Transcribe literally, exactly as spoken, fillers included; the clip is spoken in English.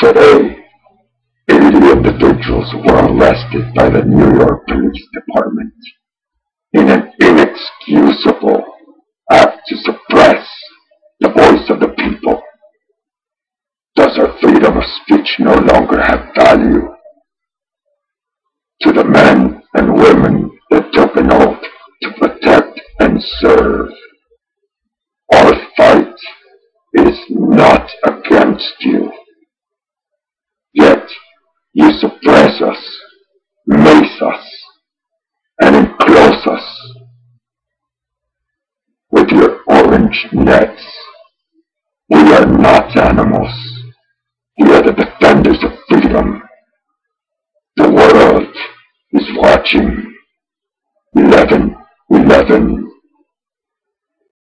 Today, eighty individuals were arrested by the New York Police Department in an inexcusable act to suppress the voice of the people. Does our freedom of speech no longer have value? To the men and women that took an oath to protect and serve, our fight is not against you. Yet you suppress us, mace us, and enclose us with your orange nets. We are not animals. We are the defenders of freedom. The world is watching. eleven eleven